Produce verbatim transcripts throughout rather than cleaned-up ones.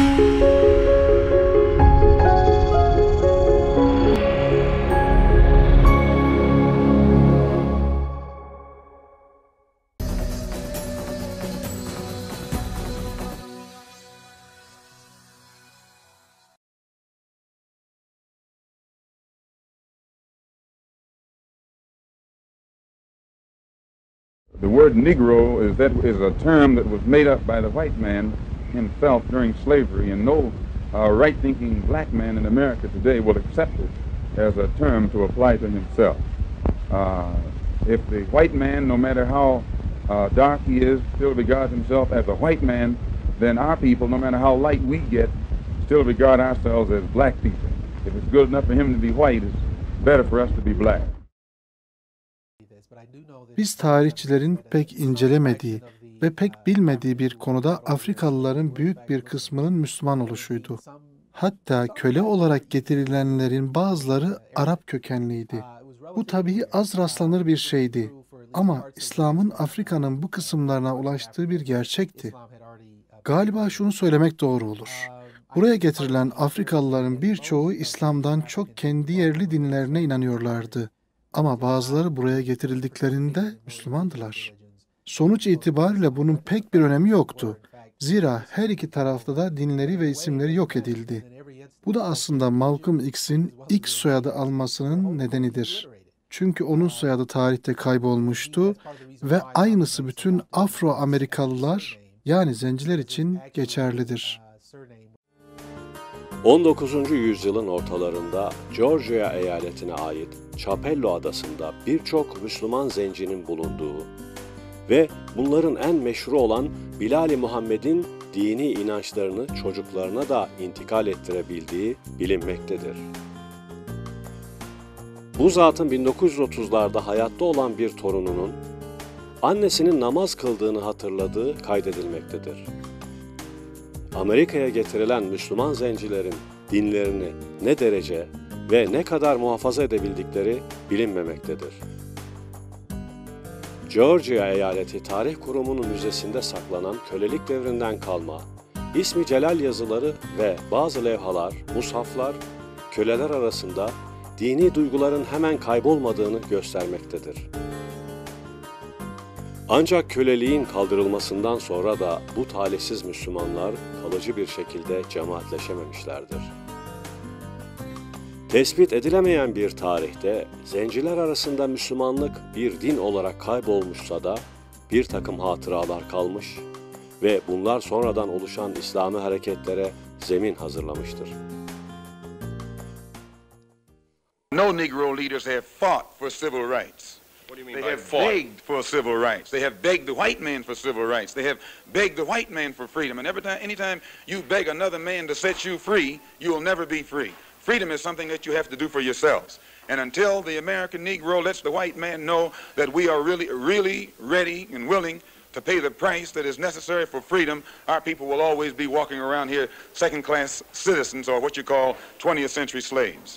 The word Negro is that is a term that was made up by the white man himself during slavery, and no uh, right-thinking black man in America today will accept it as a term to apply to himself. Uh, if the white man, no matter how uh, dark he is, still regards himself as a white man, then our people, no matter how light we get, still regard ourselves as black people. If it's good enough for him to be white, it's better for us to be black. Biz tarihçilerin pek incelemediği ve pek bilmediği bir konuda Afrikalıların büyük bir kısmının Müslüman oluşuydu. Hatta köle olarak getirilenlerin bazıları Arap kökenliydi. Bu tabii az rastlanır bir şeydi. Ama İslam'ın Afrika'nın bu kısımlarına ulaştığı bir gerçekti. Galiba şunu söylemek doğru olur. Buraya getirilen Afrikalıların birçoğu İslam'dan çok kendi yerli dinlerine inanıyorlardı. Ama bazıları buraya getirildiklerinde Müslümandılar. Sonuç itibariyle bunun pek bir önemi yoktu. Zira her iki tarafta da dinleri ve isimleri yok edildi. Bu da aslında Malcolm X'in X soyadı almasının nedenidir. Çünkü onun soyadı tarihte kaybolmuştu ve aynısı bütün Afro-Amerikalılar yani zenciler için geçerlidir. on dokuzuncu yüzyılın ortalarında Georgia eyaletine ait Chapello adasında birçok Müslüman zencinin bulunduğu ve bunların en meşhuru olan Bilal-i Muhammed'in dini inançlarını çocuklarına da intikal ettirebildiği bilinmektedir. Bu zatın bin dokuz yüz otuzlarda hayatta olan bir torununun annesinin namaz kıldığını hatırladığı kaydedilmektedir. Amerika'ya getirilen Müslüman zencilerin dinlerini ne derece ve ne kadar muhafaza edebildikleri bilinmemektedir. Georgia Eyaleti Tarih Kurumu'nun müzesinde saklanan kölelik devrinden kalma, ismi celal yazıları ve bazı levhalar, mushaflar, köleler arasında dini duyguların hemen kaybolmadığını göstermektedir. Ancak köleliğin kaldırılmasından sonra da bu talihsiz Müslümanlar kalıcı bir şekilde cemaatleşememişlerdir. Tespit edilemeyen bir tarihte zenciler arasında Müslümanlık bir din olarak kaybolmuşsa da bir takım hatıralar kalmış ve bunlar sonradan oluşan İslami hareketlere zemin hazırlamıştır. No Negro leaders have fought for civil rights. What do you mean They by have fought? begged for civil rights. They have begged the white man for civil rights. They have begged the white man for freedom. And every time, anytime you beg another man to set you free, you will never be free. Freedom is something that you have to do for yourselves. And until the American Negro lets the white man know that we are really, really ready and willing to pay the price that is necessary for freedom, our people will always be walking around here second-class citizens, or what you call twentieth century slaves.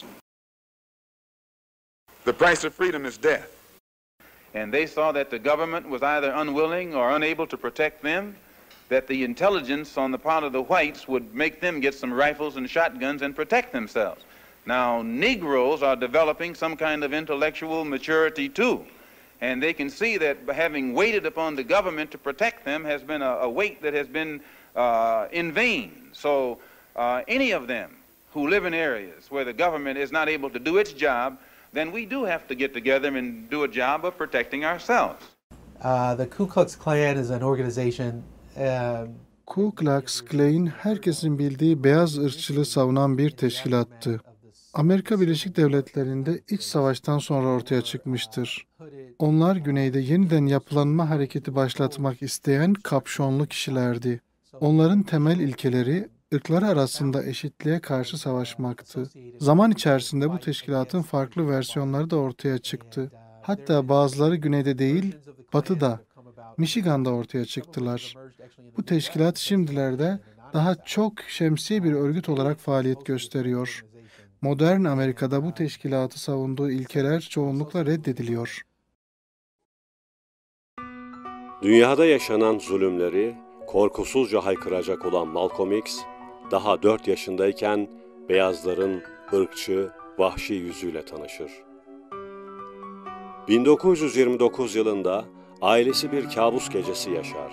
The price of freedom is death. And they saw that the government was either unwilling or unable to protect them, that the intelligence on the part of the whites would make them get some rifles and shotguns and protect themselves. Now, Negroes are developing some kind of intellectual maturity too, and they can see that having waited upon the government to protect them has been a, a wait that has been uh, in vain. So uh, any of them who live in areas where the government is not able to do its job, then we do have to get together and do a job of protecting ourselves. Uh, the Ku Klux Klan is an organization. Uh, Ku Klux Klan herkesin bildiği beyaz ırkçılığı savunan bir teşkilattı. Amerika Birleşik Devletleri'nde iç savaştan sonra ortaya çıkmıştır. Onlar güneyde yeniden yapılanma hareketi başlatmak isteyen kapşonlu kişilerdi. Onların temel ilkeleri ırklar arasında eşitliğe karşı savaşmaktı. Zaman içerisinde bu teşkilatın farklı versiyonları da ortaya çıktı. Hatta bazıları güneyde değil, batıda, Michigan'da ortaya çıktılar. Bu teşkilat şimdilerde daha çok şemsiye bir örgüt olarak faaliyet gösteriyor. Modern Amerika'da bu teşkilatı savunduğu ilkeler çoğunlukla reddediliyor. Dünyada yaşanan zulümleri korkusuzca haykıracak olan Malcolm X, daha dört yaşındayken beyazların ırkçı, vahşi yüzüyle tanışır. bin dokuz yüz yirmi dokuz yılında ailesi bir kabus gecesi yaşar.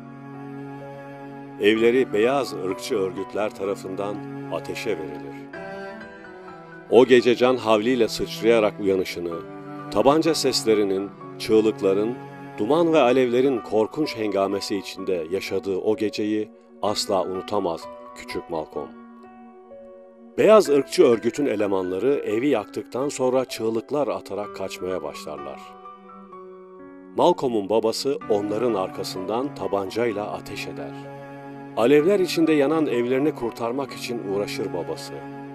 Evleri beyaz ırkçı örgütler tarafından ateşe verilir. O gece can havliyle sıçrayarak uyanışını, tabanca seslerinin, çığlıkların, duman ve alevlerin korkunç hengamesi içinde yaşadığı o geceyi asla unutamaz küçük Malcolm. Beyaz ırkçı örgütün elemanları evi yaktıktan sonra çığlıklar atarak kaçmaya başlarlar. Malcolm'un babası onların arkasından tabancayla ateş eder. Alevler içinde yanan evlerini kurtarmak için uğraşır babası.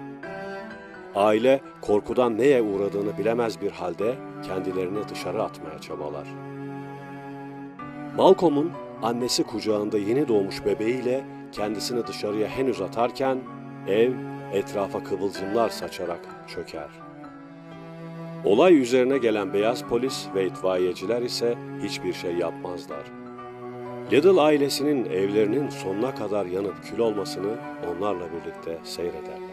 Aile korkudan neye uğradığını bilemez bir halde kendilerini dışarı atmaya çabalar. Malcolm'un annesi kucağında yeni doğmuş bebeğiyle kendisini dışarıya henüz atarken ev etrafa kıvılcımlar saçarak çöker. Olay üzerine gelen beyaz polis ve itfaiyeciler ise hiçbir şey yapmazlar. Little ailesinin evlerinin sonuna kadar yanıp kül olmasını onlarla birlikte seyrederler.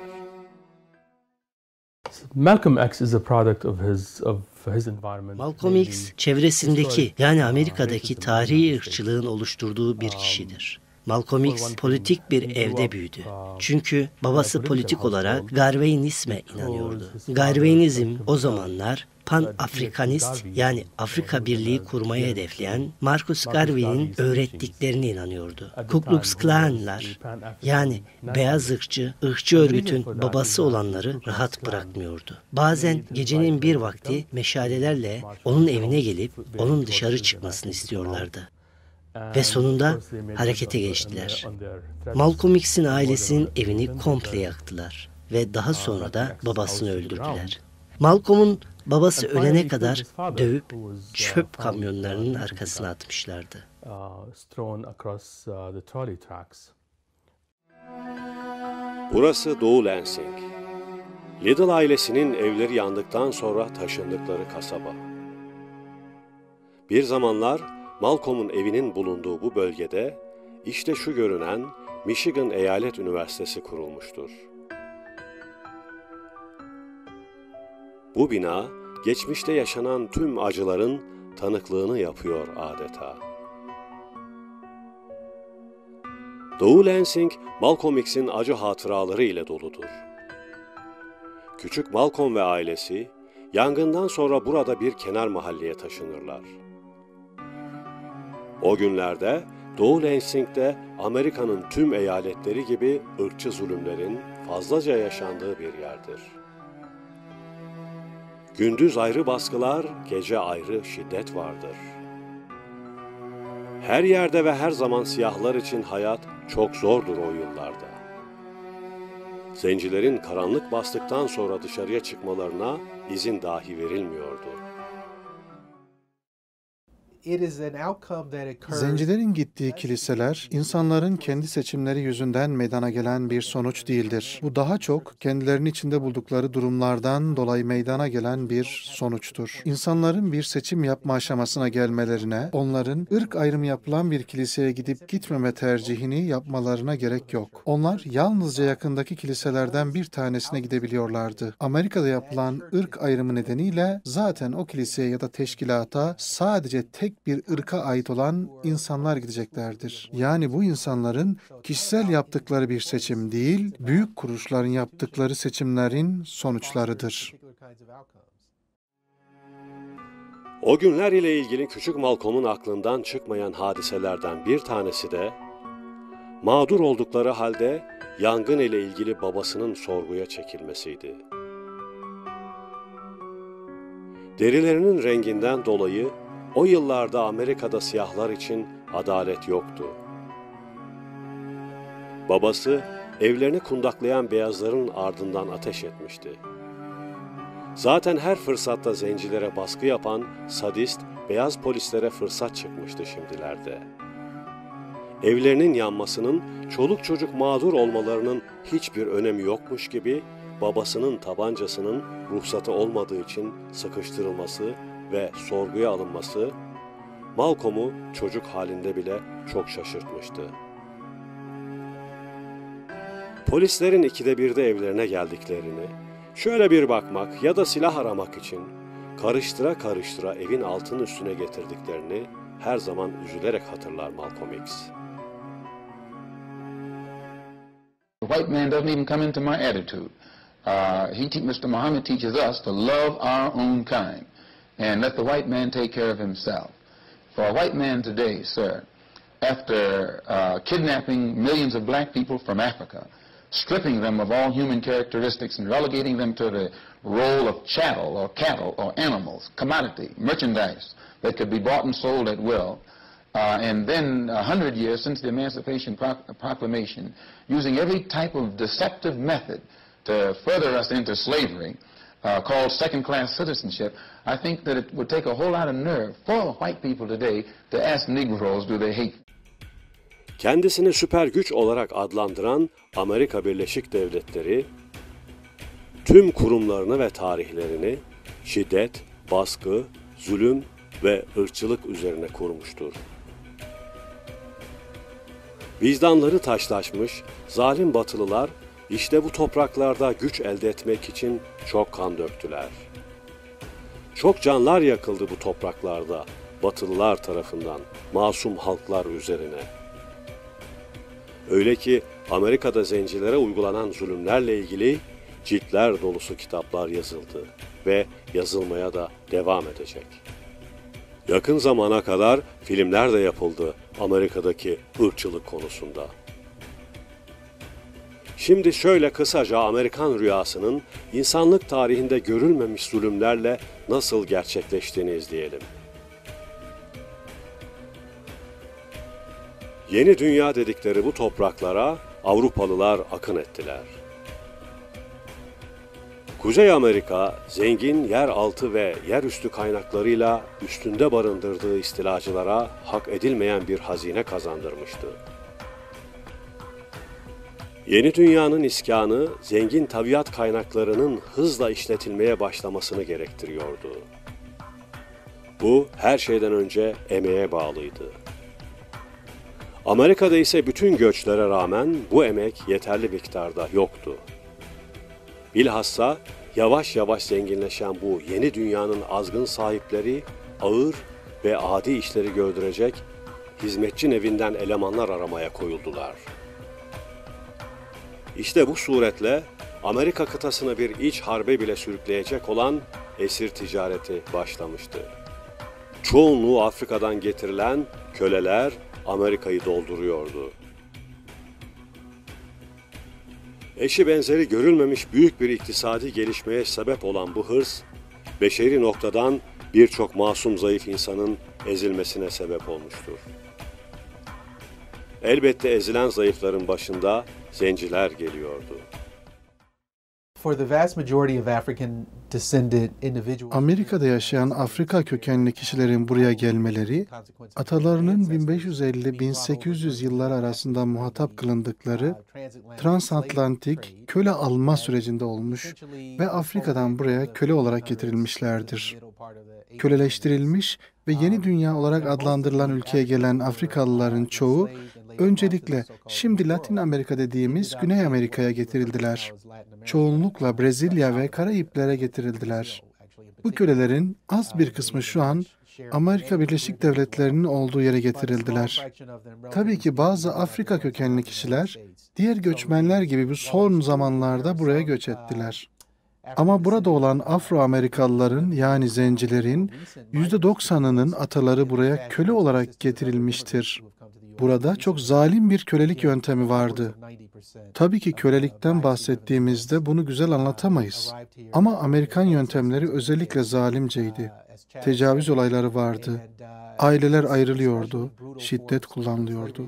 Malcolm X is a product of his of his environment. Malcolm X, çevresindeki yani Amerika'daki tarihi ırkçılığın oluşturduğu bir kişidir. Malcolm X politik bir evde büyüdü. Çünkü babası politik olarak Garveyizme inanıyordu. Garveyizm o zamanlar Pan-Afrikanist yani Afrika Birliği kurmayı hedefleyen Marcus Garvey'in öğrettiklerine inanıyordu. Ku Klux Klanlar yani beyaz ırkçı, ırkçı örgütün babası olanları rahat bırakmıyordu. Bazen gecenin bir vakti meşalelerle onun evine gelip onun dışarı çıkmasını istiyorlardı. Ve sonunda harekete geçtiler. Malcolm X'in ailesinin evini komple yaktılar ve daha sonra da babasını öldürdüler. Malcolm'un babası ölene kadar dövüp çöp kamyonlarının arkasına atmışlardı. Burası Doğu Lansing. Little ailesinin evleri yandıktan sonra taşındıkları kasaba. Bir zamanlar Malcolm'un evinin bulunduğu bu bölgede işte şu görünen Michigan Eyalet Üniversitesi kurulmuştur. Bu bina geçmişte yaşanan tüm acıların tanıklığını yapıyor adeta. Doğu Lansing, Malcolm X'in acı hatıraları ile doludur. Küçük Malcolm ve ailesi yangından sonra burada bir kenar mahalleye taşınırlar. O günlerde Doğu Lansing'de Amerika'nın tüm eyaletleri gibi ırkçı zulümlerin fazlaca yaşandığı bir yerdir. Gündüz ayrı baskılar, gece ayrı şiddet vardır. Her yerde ve her zaman siyahlar için hayat çok zordur o yıllarda. Zencilerin karanlık bastıktan sonra dışarıya çıkmalarına izin dahi verilmiyordu. Zencilerin gittiği kiliseler, insanların kendi seçimleri yüzünden meydana gelen bir sonuç değildir. Bu daha çok kendilerinin içinde buldukları durumlardan dolayı meydana gelen bir sonuçtur. İnsanların bir seçim yapma aşamasına gelmelerine, onların ırk ayrımı yapılan bir kiliseye gidip gitmeme tercihini yapmalarına gerek yok. Onlar yalnızca yakındaki kiliselerden bir tanesine gidebiliyorlardı. Amerika'da yapılan ırk ayrımı nedeniyle zaten o kiliseye ya da teşkilata sadece tek bir ırka ait olan insanlar gideceklerdir. Yani bu insanların kişisel yaptıkları bir seçim değil, büyük kuruluşların yaptıkları seçimlerin sonuçlarıdır. O günler ile ilgili küçük Malcolm'un aklından çıkmayan hadiselerden bir tanesi de, mağdur oldukları halde yangın ile ilgili babasının sorguya çekilmesiydi. Derilerinin renginden dolayı o yıllarda Amerika'da siyahlar için adalet yoktu. Babası evlerini kundaklayan beyazların ardından ateş etmişti. Zaten her fırsatta zencilere baskı yapan sadist beyaz polislere fırsat çıkmıştı şimdilerde. Evlerinin yanmasının, çoluk çocuk mağdur olmalarının hiçbir önemi yokmuş gibi babasının tabancasının ruhsatı olmadığı için sıkıştırılması ve sorguya alınması Malcolm'u çocuk halinde bile çok şaşırtmıştı. Polislerin ikide birde evlerine geldiklerini, şöyle bir bakmak ya da silah aramak için karıştıra karıştıra evin altın üstüne getirdiklerini her zaman üzülerek hatırlar Malcolm X. The white man doesn't even come into my attitude. Uh, he te- Mister Muhammad teaches us to love our own kind and let the white man take care of himself. For a white man today, sir, after uh, kidnapping millions of black people from Africa, stripping them of all human characteristics and relegating them to the role of chattel or cattle or animals, commodity, merchandise that could be bought and sold at will, uh, and then a hundred years since the Emancipation Pro- Proclamation, using every type of deceptive method to further us into slavery, uh, called second-class citizenship, I think that it would take a whole lot of nerve for white people today to ask Negroes, do they hate? Kendisini süper güç olarak adlandıran Amerika Birleşik Devletleri, tüm kurumlarını ve tarihlerini şiddet, baskı, zulüm ve ırkçılık üzerine kurmuştur. Vicdanları taşlaşmış, zalim batılılar işte bu topraklarda güç elde etmek için çok kan döktüler. Çok canlar yakıldı bu topraklarda batılılar tarafından masum halklar üzerine. Öyle ki Amerika'da zencilere uygulanan zulümlerle ilgili ciltler dolusu kitaplar yazıldı ve yazılmaya da devam edecek. Yakın zamana kadar filmler de yapıldı Amerika'daki ırkçılık konusunda. Şimdi şöyle kısaca Amerikan rüyasının insanlık tarihinde görülmemiş zulümlerle nasıl gerçekleştiğini izleyelim. Yeni dünya dedikleri bu topraklara Avrupalılar akın ettiler. Kuzey Amerika, zengin yeraltı ve yerüstü kaynaklarıyla üstünde barındırdığı istilacılara hak edilmeyen bir hazine kazandırmıştı. Yeni dünyanın iskanı, zengin tabiat kaynaklarının hızla işletilmeye başlamasını gerektiriyordu. Bu, her şeyden önce emeğe bağlıydı. Amerika'da ise bütün göçlere rağmen bu emek yeterli miktarda yoktu. Bilhassa yavaş yavaş zenginleşen bu yeni dünyanın azgın sahipleri ağır ve adi işleri gördürecek hizmetçi nevinden elemanlar aramaya koyuldular. İşte bu suretle Amerika kıtasını bir iç harbe bile sürükleyecek olan esir ticareti başlamıştı. Çoğunluğu Afrika'dan getirilen köleler Amerika'yı dolduruyordu. Eşi benzeri görülmemiş büyük bir iktisadi gelişmeye sebep olan bu hırs, beşeri noktadan birçok masum zayıf insanın ezilmesine sebep olmuştur. Elbette ezilen zayıfların başında zenciler geliyordu. Amerika'da yaşayan Afrika kökenli kişilerin buraya gelmeleri, atalarının bin beş yüz elli bin sekiz yüz yıllar arasında muhatap kılındıkları transatlantik köle alma sürecinde olmuş ve Afrika'dan buraya köle olarak getirilmişlerdir. Köleleştirilmiş ve yeni dünya olarak adlandırılan ülkeye gelen Afrikalıların çoğu, öncelikle şimdi Latin Amerika dediğimiz Güney Amerika'ya getirildiler. Çoğunlukla Brezilya ve Karayipler'e getirildiler. Bu kölelerin az bir kısmı şu an Amerika Birleşik Devletleri'nin olduğu yere getirildiler. Tabii ki bazı Afrika kökenli kişiler, diğer göçmenler gibi bu son zamanlarda buraya göç ettiler. Ama burada olan Afro-Amerikalıların yani zencilerin yüzde doksanının ataları buraya köle olarak getirilmiştir. Burada çok zalim bir kölelik yöntemi vardı. Tabii ki kölelikten bahsettiğimizde bunu güzel anlatamayız. Ama Amerikan yöntemleri özellikle zalimceydi. Tecavüz olayları vardı. Aileler ayrılıyordu. Şiddet kullanılıyordu.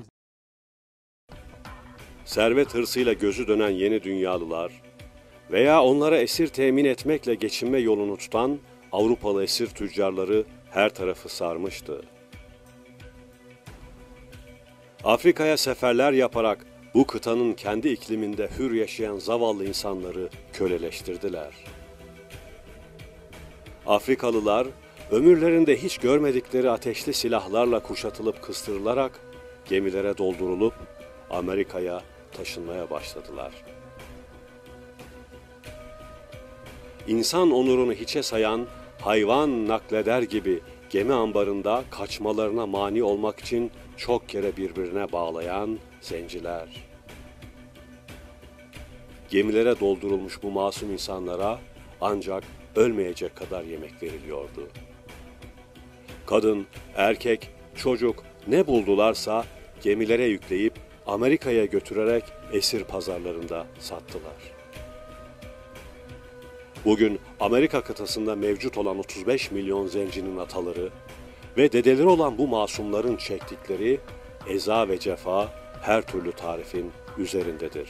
Servet hırsıyla gözü dönen yeni dünyalılar veya onlara esir temin etmekle geçinme yolunu tutan Avrupalı esir tüccarları her tarafı sarmıştı. Afrika'ya seferler yaparak bu kıtanın kendi ikliminde hür yaşayan zavallı insanları köleleştirdiler. Afrikalılar, ömürlerinde hiç görmedikleri ateşli silahlarla kuşatılıp kıstırılarak gemilere doldurulup Amerika'ya taşınmaya başladılar. İnsan onurunu hiçe sayan, hayvan nakleder gibi gemi ambarında kaçmalarına mani olmak için çok kere birbirine bağlayan zenciler. Gemilere doldurulmuş bu masum insanlara ancak ölmeyecek kadar yemek veriliyordu. Kadın, erkek, çocuk ne buldularsa gemilere yükleyip Amerika'ya götürerek esir pazarlarında sattılar. Bugün Amerika kıtasında mevcut olan otuz beş milyon zencinin ataları ve dedeleri olan bu masumların çektikleri eza ve cefa her türlü tarifin üzerindedir.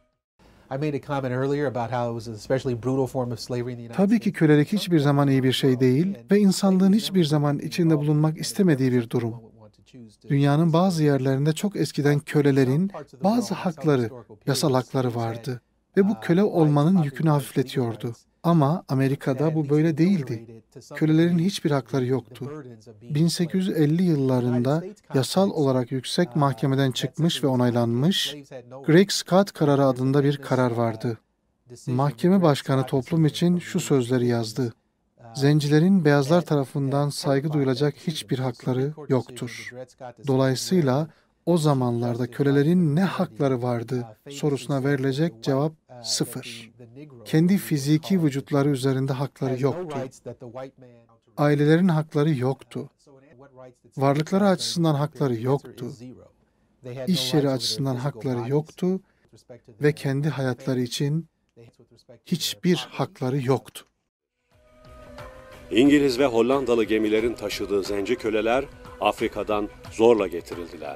Tabii ki kölelik hiçbir zaman iyi bir şey değil ve insanlığın hiçbir zaman içinde bulunmak istemediği bir durum. Dünyanın bazı yerlerinde çok eskiden kölelerin bazı hakları, yasal hakları vardı ve bu köle olmanın yükünü hafifletiyordu. Ama Amerika'da bu böyle değildi. Kölelerin hiçbir hakları yoktu. bin sekiz yüz elli yıllarında yasal olarak yüksek mahkemeden çıkmış ve onaylanmış Greg Scott kararı adında bir karar vardı. Mahkeme başkanı toplum için şu sözleri yazdı: "Zencilerin beyazlar tarafından saygı duyulacak hiçbir hakları yoktur. Dolayısıyla o zamanlarda kölelerin ne hakları vardı sorusuna verilecek cevap sıfır. Kendi fiziki vücutları üzerinde hakları yoktu. Ailelerin hakları yoktu. Varlıkları açısından hakları yoktu. İş yeri açısından hakları yoktu ve kendi hayatları için hiçbir hakları yoktu." İngiliz ve Hollandalı gemilerin taşıdığı zenci köleler Afrika'dan zorla getirildiler.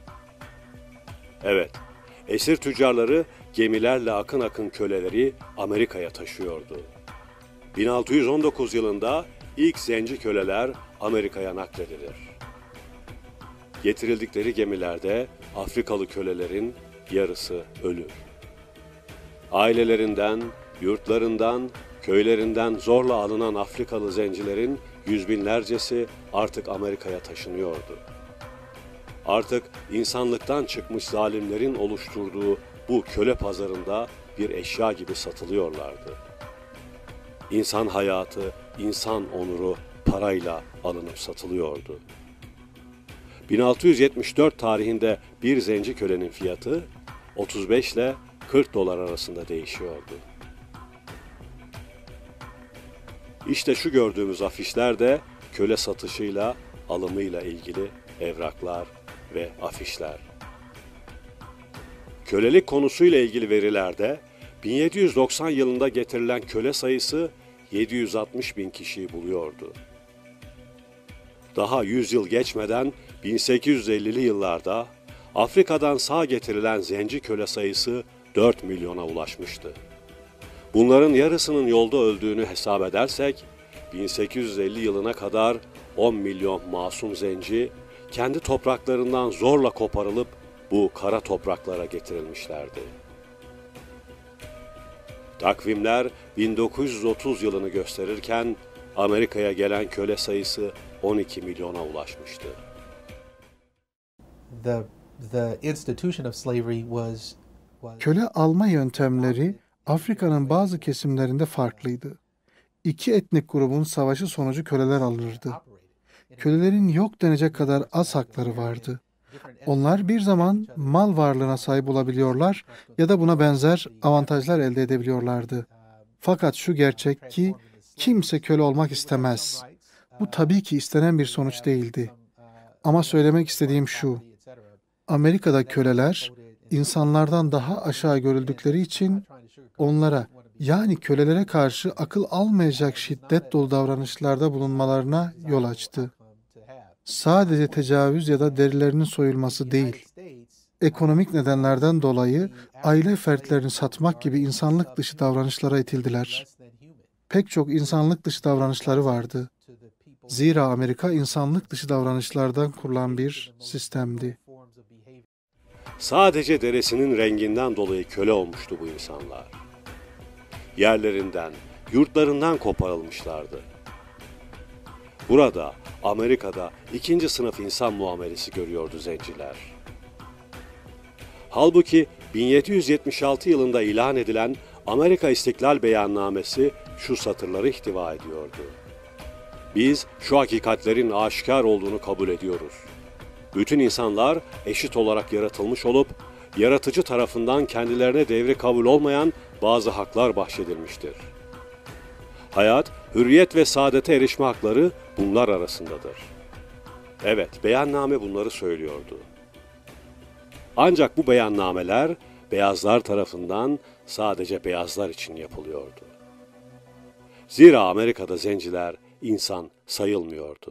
Evet, esir tüccarları gemilerle akın akın köleleri Amerika'ya taşıyordu. bin altı yüz on dokuz yılında ilk zenci köleler Amerika'ya nakledilir. Getirildikleri gemilerde Afrikalı kölelerin yarısı ölür. Ailelerinden, yurtlarından, köylerinden zorla alınan Afrikalı zencilerin yüz binlercesi artık Amerika'ya taşınıyordu. Artık insanlıktan çıkmış zalimlerin oluşturduğu bu köle pazarında bir eşya gibi satılıyorlardı. İnsan hayatı, insan onuru parayla alınıp satılıyordu. bin altı yüz yetmiş dört tarihinde bir zenci kölenin fiyatı otuz beş ile kırk dolar arasında değişiyordu. İşte şu gördüğümüz afişler de köle satışıyla, alımıyla ilgili evraklar ve afişler. Kölelik konusuyla ilgili verilerde bin yedi yüz doksan yılında getirilen köle sayısı yedi yüz altmış bin kişiyi buluyordu. Daha yüz yıl geçmeden bin sekiz yüz ellili yıllarda Afrika'dan sağ getirilen zenci köle sayısı dört milyona ulaşmıştı. Bunların yarısının yolda öldüğünü hesap edersek, bin sekiz yüz elli yılına kadar on milyon masum zenci, kendi topraklarından zorla koparılıp bu kara topraklara getirilmişlerdi. Takvimler bin dokuz yüz otuz yılını gösterirken, Amerika'ya gelen köle sayısı on iki milyona ulaşmıştı. The, the institution of slavery was, was... Köle alma yöntemleri Afrika'nın bazı kesimlerinde farklıydı. İki etnik grubun savaşı sonucu köleler alınırdı. Kölelerin yok denecek kadar az hakları vardı. Onlar bir zaman mal varlığına sahip olabiliyorlar ya da buna benzer avantajlar elde edebiliyorlardı. Fakat şu gerçek ki kimse köle olmak istemez. Bu tabii ki istenen bir sonuç değildi. Ama söylemek istediğim şu: Amerika'da köleler insanlardan daha aşağı görüldükleri için onlara, yani kölelere karşı akıl almayacak şiddet dolu davranışlarda bulunmalarına yol açtı. Sadece tecavüz ya da derilerinin soyulması değil, ekonomik nedenlerden dolayı aile fertlerini satmak gibi insanlık dışı davranışlara itildiler. Pek çok insanlık dışı davranışları vardı. Zira Amerika insanlık dışı davranışlardan kurulan bir sistemdi. Sadece deresinin renginden dolayı köle olmuştu bu insanlar. Yerlerinden, yurtlarından koparılmışlardı. Burada, Amerika'da ikinci sınıf insan muamelesi görüyordu zenciler. Halbuki bin yedi yüz yetmiş altı yılında ilan edilen Amerika İstiklal Beyannamesi şu satırları ihtiva ediyordu. Biz şu hakikatlerin aşikar olduğunu kabul ediyoruz. Bütün insanlar eşit olarak yaratılmış olup, yaratıcı tarafından kendilerine devri kabul olmayan bazı haklar bahşedilmiştir. Hayat, hürriyet ve saadete erişme hakları bunlar arasındadır. Evet, beyanname bunları söylüyordu. Ancak bu beyannameler beyazlar tarafından sadece beyazlar için yapılıyordu. Zira Amerika'da zenciler insan sayılmıyordu.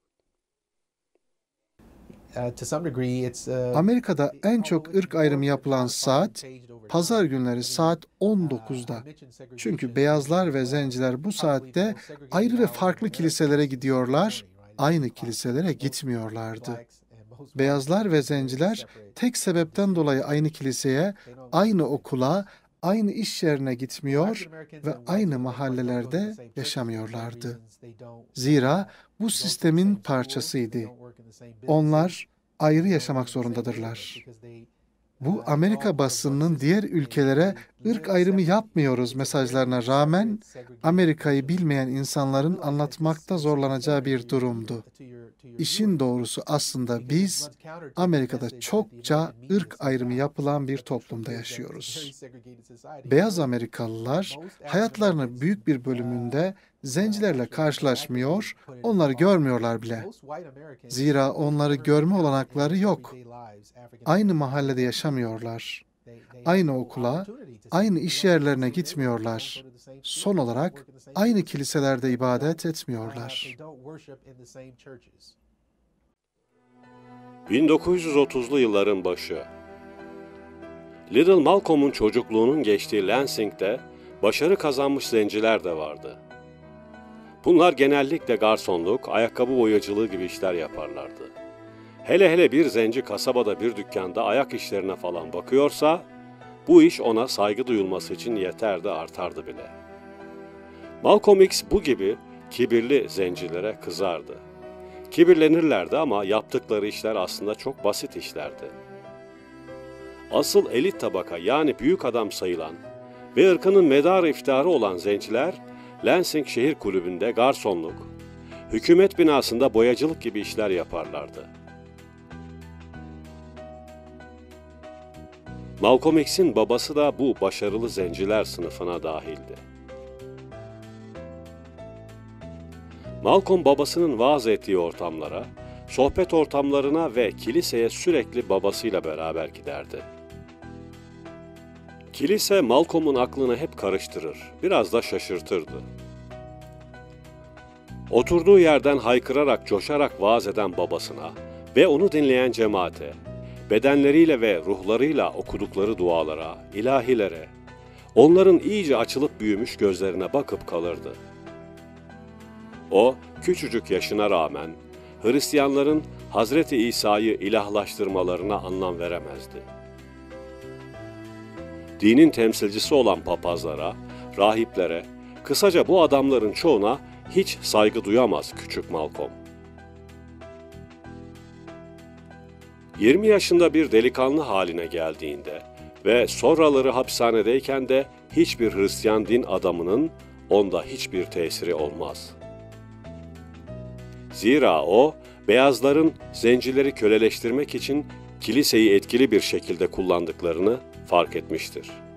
Amerika'da en çok ırk ayrımı yapılan saat, pazar günleri saat on dokuzda. Çünkü beyazlar ve zenciler bu saatte ayrı ve farklı kiliselere gidiyorlar, aynı kiliselere gitmiyorlardı. Beyazlar ve zenciler tek sebepten dolayı aynı kiliseye, aynı okula, aynı iş yerine gitmiyor ve aynı mahallelerde yaşamıyorlardı. Zira bu sistemin parçasıydı. Onlar ayrı yaşamak zorundadırlar. Bu Amerika basınının diğer ülkelere ırk ayrımı yapmıyoruz mesajlarına rağmen Amerika'yı bilmeyen insanların anlatmakta zorlanacağı bir durumdu. İşin doğrusu aslında biz Amerika'da çokça ırk ayrımı yapılan bir toplumda yaşıyoruz. Beyaz Amerikalılar hayatlarının büyük bir bölümünde zencilerle karşılaşmıyor, onları görmüyorlar bile. Zira onları görme olanakları yok. Aynı mahallede yaşamıyorlar. Aynı okula, aynı iş yerlerine gitmiyorlar. Son olarak aynı kiliselerde ibadet etmiyorlar. bin dokuz yüz otuzlu yılların başı. Little Malcolm'un çocukluğunun geçtiği Lansing'de başarı kazanmış zenciler de vardı. Bunlar genellikle garsonluk, ayakkabı boyacılığı gibi işler yaparlardı. Hele hele bir zenci kasabada bir dükkanda ayak işlerine falan bakıyorsa, bu iş ona saygı duyulması için yeter de artardı bile. Malcolm X bu gibi kibirli zencilere kızardı. Kibirlenirlerdi ama yaptıkları işler aslında çok basit işlerdi. Asıl elit tabaka yani büyük adam sayılan ve ırkının medarı iftiharı olan zenciler, Lansing Şehir Kulübü'nde garsonluk, hükümet binasında boyacılık gibi işler yaparlardı. Malcolm X'in babası da bu başarılı zenciler sınıfına dahildi. Malcolm babasının vaaz ettiği ortamlara, sohbet ortamlarına ve kiliseye sürekli babasıyla beraber giderdi. Kilise Malcolm'un aklını hep karıştırır, biraz da şaşırtırdı. Oturduğu yerden haykırarak, coşarak vaaz eden babasına ve onu dinleyen cemaate, bedenleriyle ve ruhlarıyla okudukları dualara, ilahilere, onların iyice açılıp büyümüş gözlerine bakıp kalırdı. O, küçücük yaşına rağmen Hristiyanların Hazreti İsa'yı ilahlaştırmalarına anlam veremezdi. Dinin temsilcisi olan papazlara, rahiplere, kısaca bu adamların çoğuna hiç saygı duyamaz küçük Malcolm. yirmi yaşında bir delikanlı haline geldiğinde ve sonraları hapishanedeyken de hiçbir Hristiyan din adamının onda hiçbir tesiri olmaz. Zira o, beyazların zencileri köleleştirmek için kiliseyi etkili bir şekilde kullandıklarını fark etmiştir.